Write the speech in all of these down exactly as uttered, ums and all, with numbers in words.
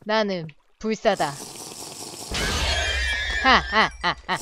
나는 불사다. 하하하하.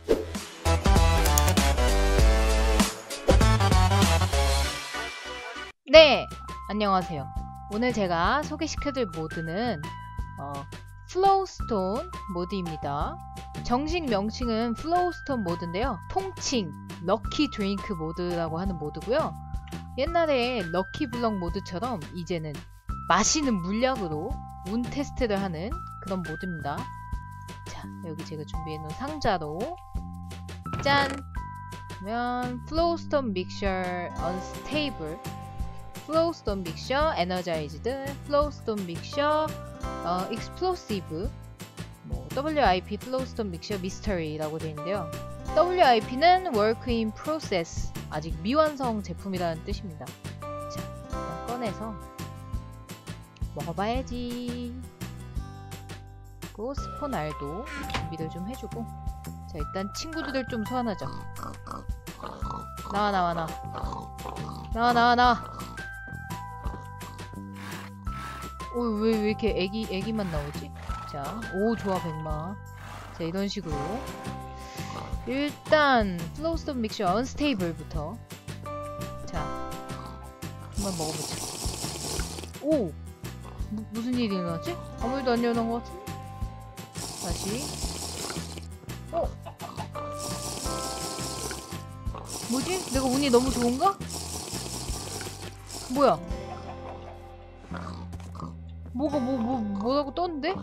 네, 안녕하세요. 오늘 제가 소개시켜드릴 모드는 어, 플로우스톤 모드입니다. 정식 명칭은 플로우스톤 모드인데요. 통칭 럭키 드링크 모드라고 하는 모드고요. 옛날에 럭키블럭 모드처럼 이제는 마시는 물약으로 운 테스트를 하는 그런 모드입니다. 자, 여기 제가 준비해놓은 상자로 짠! 그러면 플로우스톤 믹셔 언스테이블, 플로우스톤 믹셔 에너자이즈드, 플로우스톤 믹셔 어, 익스플로시브, 뭐 더블유아이피 플로우스톤 믹셔 미스터리라고 되어 있는데요. 더블유아이피는 Work in Process, 아직 미완성 제품이라는 뜻입니다. 자, 일단 꺼내서 먹어봐야지. 그리고 스폰알도 준비를 좀 해주고, 자, 일단 친구들을 좀 소환하죠. 나와 나와 나와 나와 나와 나와. 오, 왜, 왜 이렇게 애기, 애기만 나오지? 자, 오, 좋아, 백마. 자, 이런 식으로. 일단, 플로우스톤 믹셔 언스테이블부터. 자, 한번 먹어보자. 오! 무, 무슨 일이 일어났지? 아무 일도 안 일어난 것 같은데? 다시. 어? 뭐지? 내가 운이 너무 좋은가? 뭐야? 뭐가 뭐, 뭐, 뭐라고 떴는데?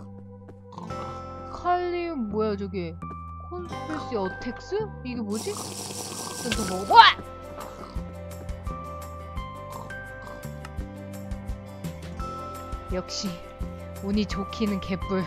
칼리움 뭐야 저게? 콘스피러시 어택스? 이게 뭐지? 일단 더 먹어. 와! 역시 운이 좋기는 개뿔.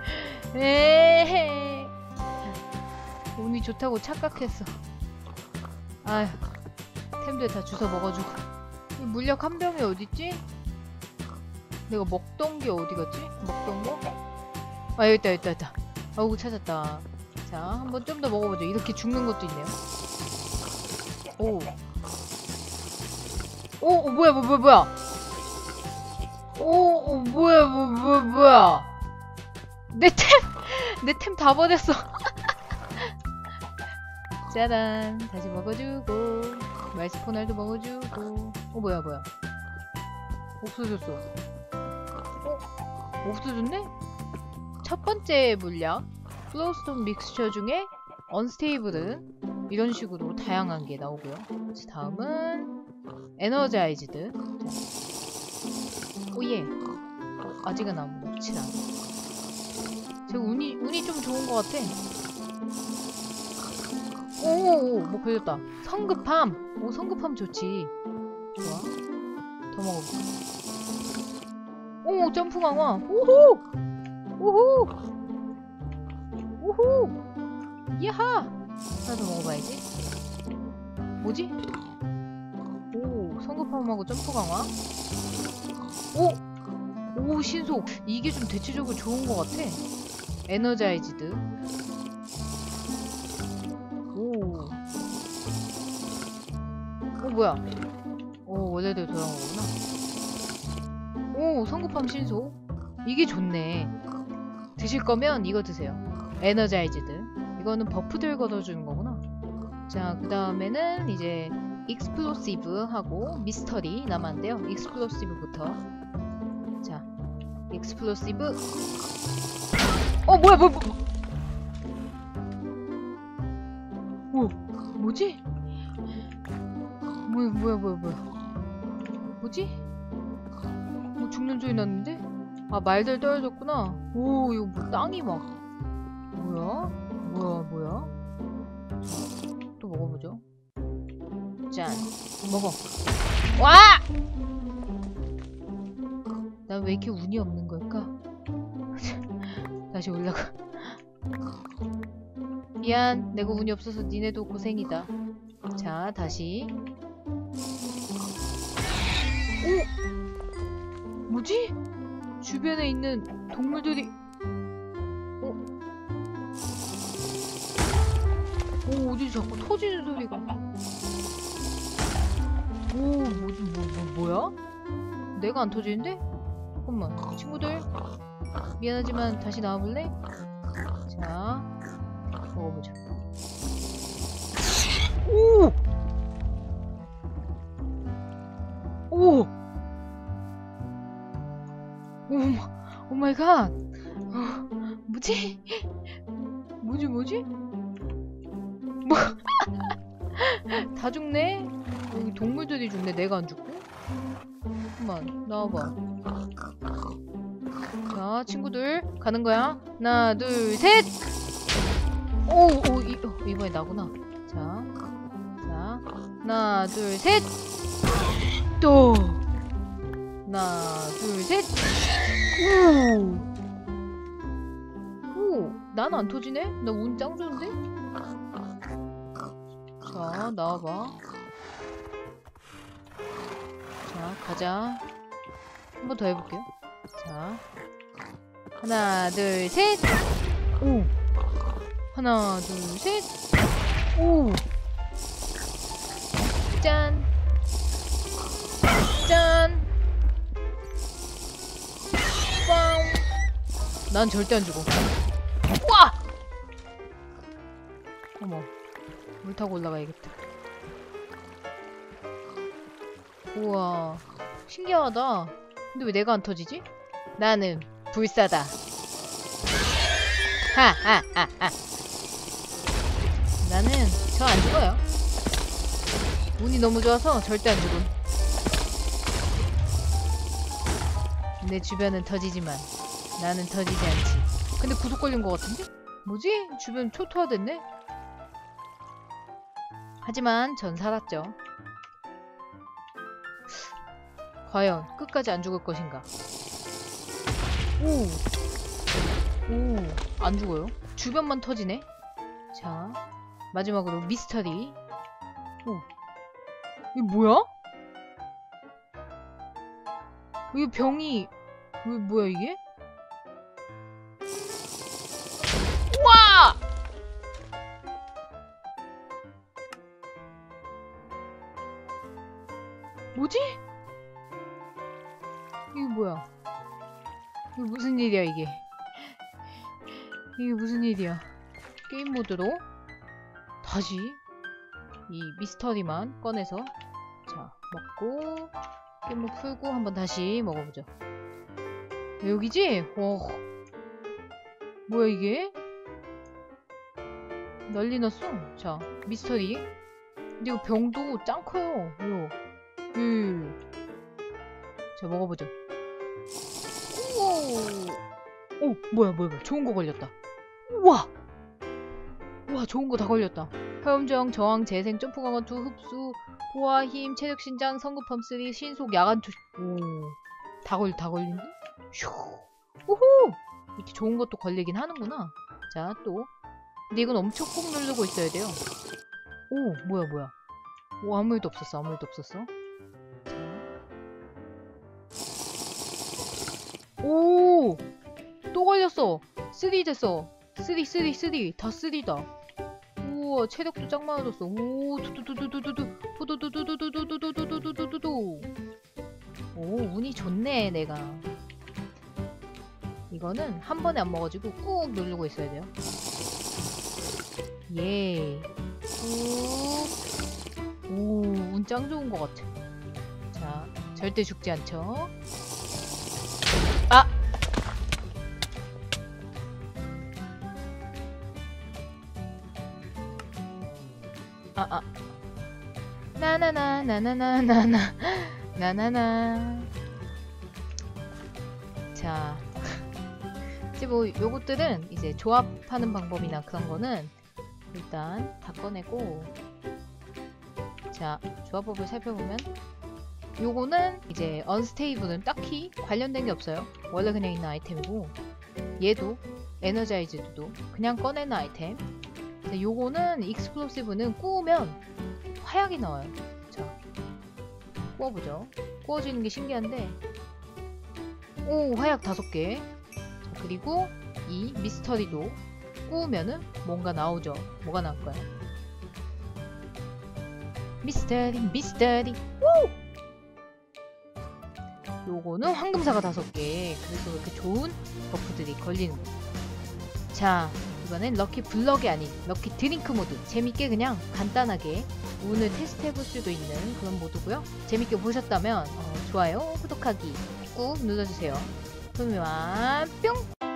에헤. 운이 좋다고 착각했어. 아휴, 템들 다 주워 먹어주고. 이 물약 한 병이 어딨지? 내가 먹던 게 어디 갔지? 먹던 거? 아, 여기 있다, 여기 있다, 여기 있다. 아우, 찾았다. 자, 한번 좀 더 먹어보죠. 이렇게 죽는 것도 있네요. 오. 오, 오 뭐야, 뭐, 뭐, 뭐야. 오, 오, 뭐야, 뭐, 뭐, 뭐야. 내 템! 내 템 다 버렸어. 짜란. 다시 먹어주고. 말스포날도 먹어주고. 어, 뭐야, 뭐야. 없어졌어. 어? 없어졌네? 첫 번째 물약 플로우스톤 믹스처 중에 언스테이블은 이런 식으로 다양한 게 나오고요. 다음은 에너자이즈드. 오예. 어, 아직은 안 먹진 않아. 제가 운이 운이 좀 좋은 것 같아. 오오오, 뭐 걸렸다. 성급함. 오, 성급함 좋지. 좋아. 더 먹어볼까? 오, 점프 강화. 오호! 오호! 오호! 야하! 하나 더 먹어봐야지. 뭐지? 오, 성급함하고 점프 강화. 오! 오, 신속. 이게 좀 대체적으로 좋은 것 같아. 에너자이즈드. 오. 오, 뭐야? 오, 원래대로 돌아온 거구나. 오, 성급함 신속. 이게 좋네. 드실 거면 이거 드세요. 에너자이즈드. 이거는 버프들 걷어주는 거구나. 자, 그 다음에는 이제 익스플로시브 하고 미스터리 남았는데요. 익스플로시브부터. 자, 익스플로시브. 어, 뭐야, 뭐, 뭐. 오, 뭐지? 뭐야, 뭐야, 뭐야, 뭐야. 뭐지? 뭐 죽는 소리 났는데? 아, 말들 떨어졌구나. 오, 이거 뭐 땅이 막. 뭐야? 뭐야, 뭐야? 또 먹어보죠. 짠. 먹어. 와! 난 왜 이렇게 운이 없는 걸까? 다시 올라가. 미안, 내가 운이 없어서 니네도 고생이다. 자, 다시. 오! 뭐지? 주변에 있는 동물들이. 어? 오, 어디서 자꾸 터지는 소리가. 오, 뭐지, 뭐, 뭐, 뭐야? 내가 안 터지는데? 잠깐만, 친구들. 미안하지만 다시 나와볼래? 자, 먹어보자. 오! 오! 오, 오 마이 갓! 어, 뭐지? 뭐지, 뭐지? 뭐? 다 죽네? 여기 동물들이 죽네, 내가 안 죽고? 잠깐만, 나와봐. 자, 친구들, 가는 거야. 하나, 둘, 셋! 오, 오, 이, 어, 이번에 나구나. 자, 자, 하나, 둘, 셋! 또! 하나, 둘, 셋! 오! 오! 난 안 터지네? 나 운 짱 좋은데? 자, 나와봐. 자, 가자. 한 번 더 해볼게요. 자, 하나, 둘, 셋! 오! 하나, 둘, 셋! 오! 짠! 짠! 빵! 난 절대 안 죽어. 와! 어머, 물 타고 올라가야겠다. 우와, 신기하다. 근데 왜 내가 안 터지지? 나는 불사다. 하하하하. 나는 저 안 죽어요. 운이 너무 좋아서 절대 안 죽음. 내 주변은 터지지만 나는 터지지 않지. 근데 구속 걸린 것 같은데? 뭐지? 주변 초토화됐네? 하지만 전 살았죠. 과연 끝까지 안 죽을 것인가? 오! 오! 안 죽어요. 주변만 터지네? 자, 마지막으로 미스터리. 오! 이게 뭐야? 이거 병이... 왜, 뭐야 이게? 우와! 뭐지? 이게 뭐야? 이게 무슨 일이야 이게? 이게 무슨 일이야? 게임 모드로 다시 이 미스터리만 꺼내서 자 먹고 게임 풀고 한번 다시 먹어보죠. 여기지? 와 뭐야 이게? 난리 났어. 자 미스터리. 근데 이거 병도 짱 커요. 요. 음. 자 먹어보죠. 오! 오! 뭐야 뭐야 뭐야 좋은 거 걸렸다. 우와! 우와 좋은 거 다 걸렸다. 화염저항, 저항, 재생, 점프 강화 투, 흡수, 포화, 힘, 체력 신장, 성급 펌쓰리, 신속, 야간 투. 오. 다 걸려 다 걸린데? 휴. 우후! 이렇게 좋은 것도 걸리긴 하는구나. 자 또. 근데 이건 엄청 꾹 누르고 있어야 돼요. 오 뭐야 뭐야. 오 아무 일도 없었어 아무 일도 없었어. 오! 또 걸렸어! 쓰리 됐어! 쓰리, 쓰리, 쓰리! 다 쓰리다! 우와, 체력도 짱 많아졌어. 오, 두두두두두두두! 두두두두두두두두두두두두두! 오, 운이 좋네, 내가. 이거는 한 번에 안 먹어지고 꾹 누르고 있어야 돼요. 예. 꾹. 오, 운 짱 좋은 것 같아. 자, 절대 죽지 않죠? 아! 아, 아. 나나나, 나나나, 나나. 나나나. 자. 이제 뭐, 요것들은 이제 조합하는 방법이나 그런 거는 일단 다 꺼내고. 자, 조합법을 살펴보면 요거는 이제 언스테이블은 딱히 관련된 게 없어요. 원래 그냥 있는 아이템이고 얘도 에너자이즈도 그냥 꺼내는 아이템. 자, 요거는 익스플로시브는 구우면 화약이 나와요. 자, 구워보죠. 구워지는 게 신기한데 오 화약 다섯 개. 자, 그리고 이 미스터리도 구우면은 뭔가 나오죠. 뭐가 나올까요? 미스터리 미스터리 우! 요거는 황금사가 다섯 개. 그래서 이렇게 좋은 버프들이 걸리는 거. 자, 이번엔 럭키 블럭이 아닌 럭키 드링크 모드. 재밌게 그냥 간단하게 운을 테스트 해볼 수도 있는 그런 모드고요. 재밌게 보셨다면 어, 좋아요, 구독하기 꾹 눌러주세요. 그러면 뿅!